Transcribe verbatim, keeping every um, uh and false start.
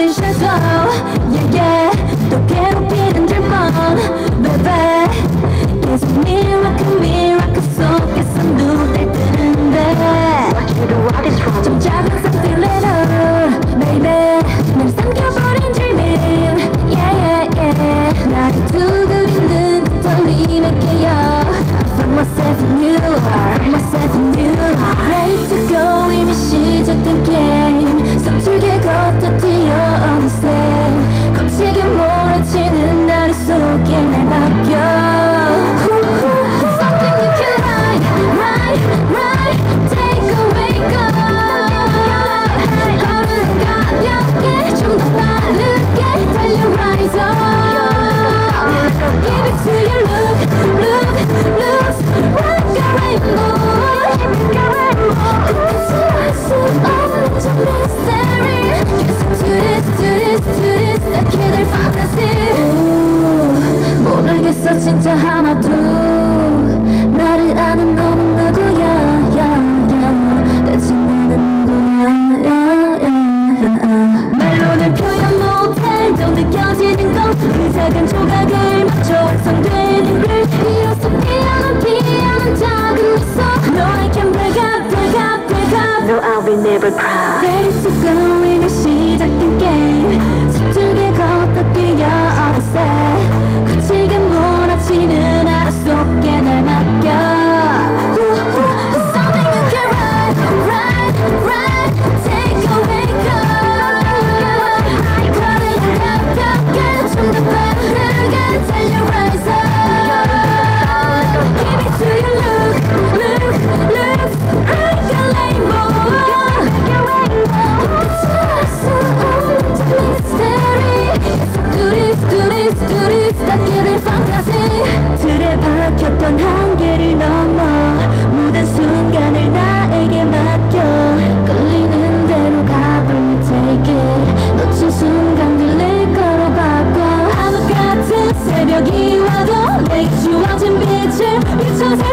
어린 shadow yeah yeah 또 괴롭히는 질문 baby 계속 miracle miracle 속에서 눈을 뜨는데 What you do, what is wrong? 좀 작은 something little baby 날 삼켜버린 dreaming yeah yeah yeah 나를 두드리는 듯 떨림에 깨어 I find myself in you find myself in you ready to go 이미 시작된 게임 서툴게 걷다 뛰어 어느새 거칠게 몰아치는 나를 속에 날 맡겨 Something you can write, write, write Take a wake up 걸음 가볍게 좀 더 빠르게 달려 rise up Give it to you, look, look, look Like a rainbow 끝까지 수 없는 저 mystery 계속 do this, do this, do this 나 그댈 fantasy 모르겠어 진짜 하나도 나를 아는 너는 누구야 yeah, yeah. 대체 나는 누구야 말로는 표현 못해 또 느껴지는 건 그 작은 조각을 맞춰 완성되는 글 비로소 피어난 피어난 작은 미소 No I can break up break up break up No, I will never cry. Ready to go 이미 시작된 게임 서툴게 걷다 뛰어 어느새 거칠게 몰아치는 하루 속에 날 맡겨 Something you can write, write, write Take a wake up 걸음 가볍게 좀 더 빠르게 달려 rise up Give it to you, look, look, look Like a rainbow 끝을 수 없는 저 mystery Do this, do this, do this 다 그댈 fantasy 틀에 박혔던 한계를 넘어 모든 순간을 나에게 맡겨 끌리는 대로 가불 take it 놓친 순간들 내 거로 바꿔 암흑 같은 새벽이 와도 내게 주어진 빛을 비춰서